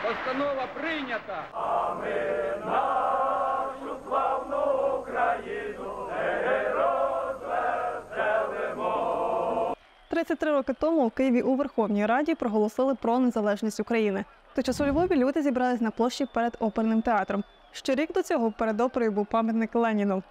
Постанова прийнята. А ми нашу славну Україну не розвеселимо. 33 роки тому у Києві у Верховній Раді проголосили про незалежність України. В той час у Львові люди зібрались на площі перед оперним театром. Ще рік до цього перед оперою був пам'ятник Леніну.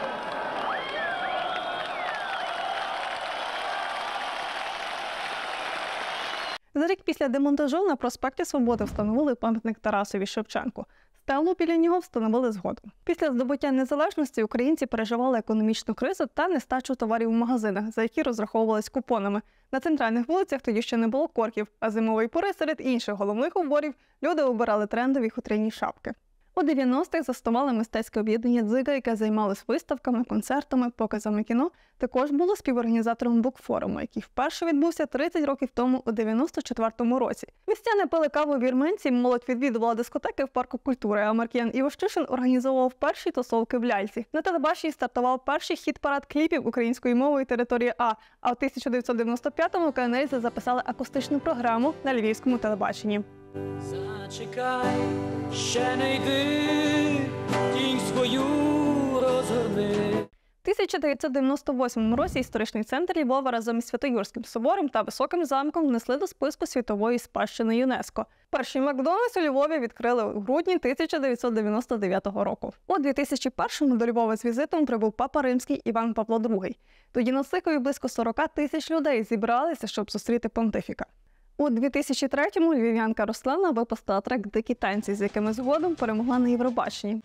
За рік після демонтажу на проспекті Свободи встановили пам'ятник Тарасові Шевченку. Стелу біля нього встановили згодом. Після здобуття незалежності українці переживали економічну кризу та нестачу товарів у магазинах, за які розраховувались купонами. На центральних вулицях тоді ще не було корків, а зимової пори серед інших головних уборів люди обирали трендові хутряні шапки. У 90-х заснували мистецьке об'єднання «Дзига», яке займалось виставками, концертами, показами кіно. Також було співорганізатором букфоруму, який вперше відбувся 30 років тому у 94-му році. Містяни пили каву в Вірменці, молодь відвідувала дискотеки в парку культури, а Маркіян Іващишин організовував перші тусовки в Ляльці. На телебаченні стартував перший хіт-парад кліпів українською мовою «Територія А», а в 1995-му КНРЗ записали акустичну програму на львівському телебаченні. Зачекай, ще не йди, тінь свою розгорни. В 1998 році історичний центр Львова разом із Свято-Юрським собором та Високим замком внесли до списку світової спадщини ЮНЕСКО. Перший Макдональдс у Львові відкрили у грудні 1999 року. У 2001-му до Львова з візитом прибув папа римський Іван Павло II. Тоді на Сихові близько 40 тисяч людей зібралися, щоб зустріти понтифіка. У 2003-му львів'янка Руслана випустила трек «Дикі танці», з якими згодом перемогла на Євробаченні.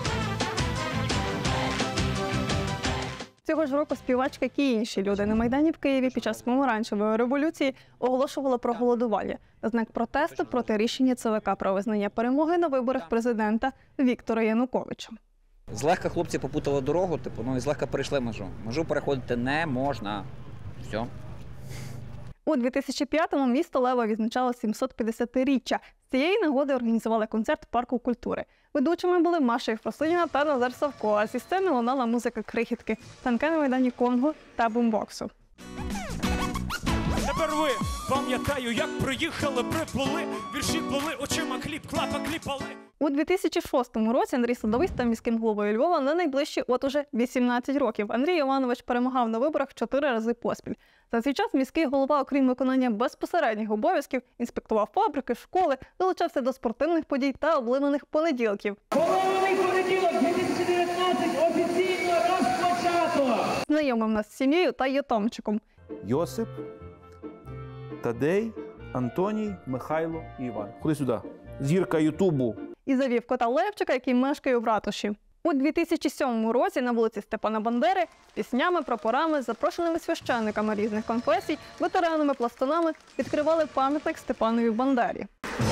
Цього ж року співачка, як і інші люди на Майдані в Києві під час помаранчевої революції оголошувала про голодування на знак протесту проти рішення ЦВК про визнання перемоги на виборах президента Віктора Януковича. Злегка хлопці попутали дорогу, і злегка перейшли межу. Межу переходити не можна. Все. У 2005-му місто Лева відзначало 750-річчя. З цієї нагоди організували концерт в парку культури. Ведучими були Маша Єфросиніна та Назар Савко, а зі сцени лунала музика «Крихітки», танки на Майдані Конго та бумбоксу. Тепер ви, пам'ятаю, як приїхали, приплили, вірші плели, очима хліб, клапа кліпали. У 2006 році Андрій Садовий став міським головою Львова на найближчі уже 18 років. Андрій Іванович перемагав на виборах 4 рази поспіль. За цей час міський голова, окрім виконання безпосередніх обов'язків, інспектував фабрики, школи, долучався до спортивних подій та обливаних понеділків. Обливаний понеділок 2019 офіційно розпочато! Знайомив нас з сім'єю та Єтомчиком. Йосип, Тадей, Антоній, Михайло і Іван. Ходи сюди. Зірка Ютубу. І завів кота Левчика, який мешкає в ратуші. У 2007 році на вулиці Степана Бандери з піснями, прапорами, запрошеними священниками різних конфесій, ветеранами, пластунами відкривали пам'ятник Степанові Бандері.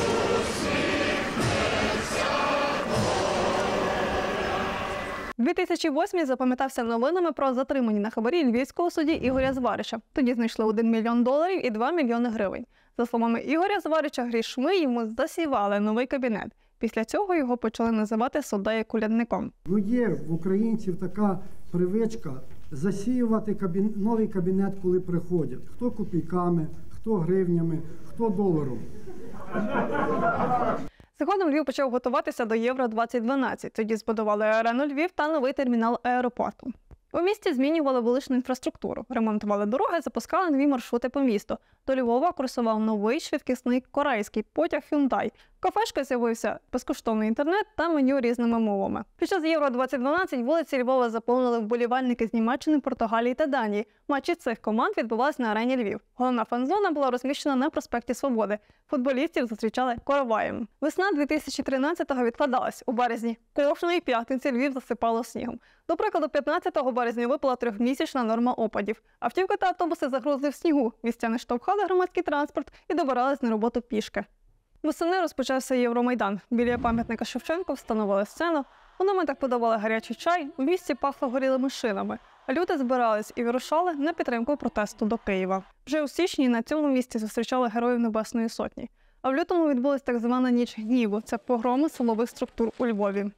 У 2008-й запам'ятався новинами про затримані на хабарі львівського судді Ігоря Зварича. Тоді знайшли $1 мільйон і 2 мільйони гривень. За словами Ігоря Зварича, грішми йому засівали новий кабінет. Після цього його почали називати суддею-колядником. Є в українців така привичка засіювати новий кабінет, коли приходять. Хто копійками, хто гривнями, хто доларом. Згодом Львів почав готуватися до Євро-2012. Тоді збудували арену Львів та новий термінал аеропорту. У місті змінювали вуличну інфраструктуру, ремонтували дороги, запускали нові маршрути по місту. До Львова курсував новий швидкісний корейський потяг Hyundai. В кафешках з'явився безкоштовний інтернет та меню різними мовами. Під час Євро-2012 вулиці Львова заповнили вболівальники з Німеччини, Португалії та Данії. Матчі цих команд відбувалися на арені Львів. Головна фан-зона була розміщена на проспекті Свободи. Футболістів зустрічали короваєм. Весна 2013-го відкладалась. У березні кожної п'ятниці Львів засипало снігом. До прикладу, 15 березня випала 3-місячна норма опадів. Автівки та автобуси загрузли в снігу. Містяни штовхали громадський транспорт і добирались на роботу пішки. Восени розпочався Євромайдан. Біля пам'ятника Шевченку встановили сцену. У наметах подавали гарячий чай, у місті пахло горілими шинами. А люди збирались і вирушали на підтримку протесту до Києва. Вже у січні на цьому місці зустрічали Героїв Небесної Сотні. А в лютому відбулась так звана «Ніч гніву» – це погроми силових структур у Львові.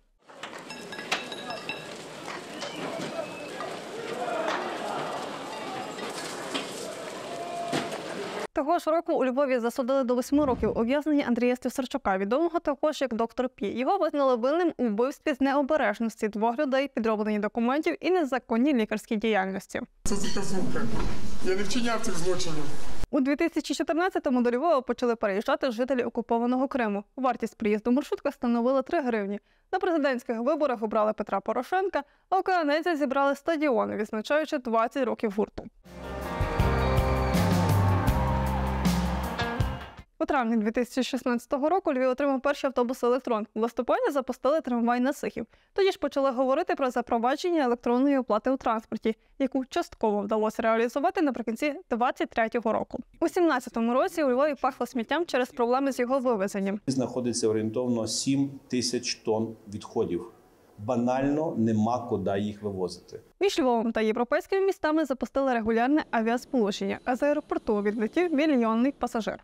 Того ж року у Львові засудили до 8 років ув'язнення Андрія Слюсарчука, відомого також як доктор Пі. Його визнали винним у вбивстві з необережності 2 людей, підробленні документів і незаконній лікарській діяльності. Це заказуха. Я не вчиняв цих злочинів. У 2014-му до Львова почали переїжджати жителі окупованого Криму. Вартість приїзду маршрутка становила 3 гривні. На президентських виборах обрали Петра Порошенка, а у Канезі зібрали стадіони, відзначаючи 20 років гурту. У травні 2016 року Львів отримав перший автобус «Електрон». В листопаді запустили трамвай на Сихів. Тоді ж почали говорити про запровадження електронної оплати у транспорті, яку частково вдалося реалізувати наприкінці 2023 року. У 2017 році у Львові пахло сміттям через проблеми з його вивезенням. Знаходиться орієнтовно 7 тисяч тонн відходів. Банально нема куди їх вивозити. Між Львовом та європейськими містами запустили регулярне авіасполучення, а з аеропорту відлетів мільйонний пасажир.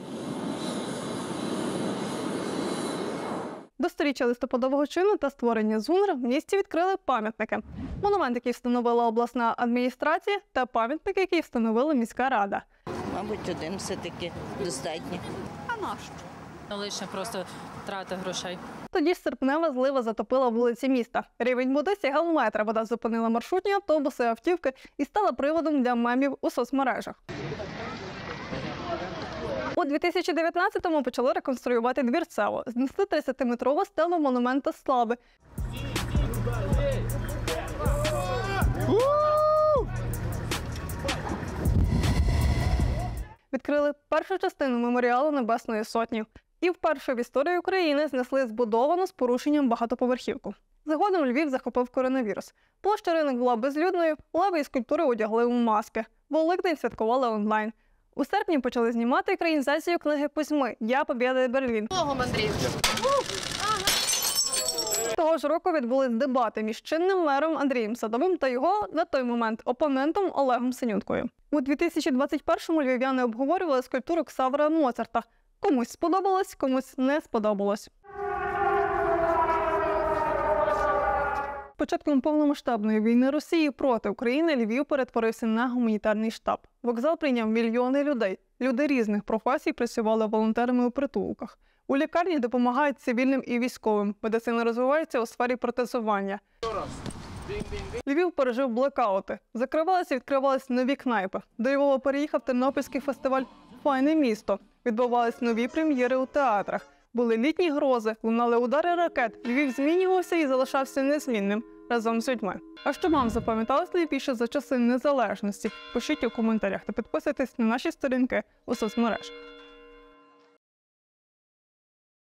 До сторіччя листопадового чину та створення ЗУНР в місті відкрили пам'ятники. Монумент, який встановила обласна адміністрація, та пам'ятник, який встановила міська рада. Мабуть, один все-таки достатньо. А нащо? Лише просто трата грошей. Тоді ж серпнева злива затопила вулиці міста. Рівень води сягав метра, вода зупинила маршрутні автобуси, автівки і стала приводом для мемів у соцмережах. У 2019-му почали реконструювати Двірцево, знесли 30-метрову стелу монумента слави. Відкрили першу частину меморіалу Небесної Сотні. І вперше в історії України знесли збудовану з порушенням багатоповерхівку. Згодом Львів захопив коронавірус. Площа Ринок була безлюдною, лави і скульптури одягли у маски. Великдень святкували онлайн. У серпні почали знімати екранізацію книги Кузьми «Я Побєда Берлін». Того ж року відбулись дебати між чинним мером Андрієм Садовим та його, на той момент, опонентом Олегом Синюткою. У 2021-му львів'яни обговорювали скульптуру Ксавра Моцарта. Комусь сподобалось, комусь не сподобалось. Початком повномасштабної війни Росії проти України Львів перетворився на гуманітарний штаб. Вокзал прийняв мільйони людей. Люди різних професій працювали волонтерами у притулках. У лікарні допомагають цивільним і військовим. Медицина розвивається у сфері протезування. Львів пережив блекаути. Закривалися і відкривались нові кнайпи. До Львова переїхав тернопільський фестиваль «Файне місто». Відбувались нові прем'єри у театрах. Були літні грози, лунали удари ракет. Львів змінювався і залишався незмінним разом з людьми. А що вам запам'яталось найбільше за часи незалежності? Пишіть у коментарях та підписуйтесь на наші сторінки у соцмережах.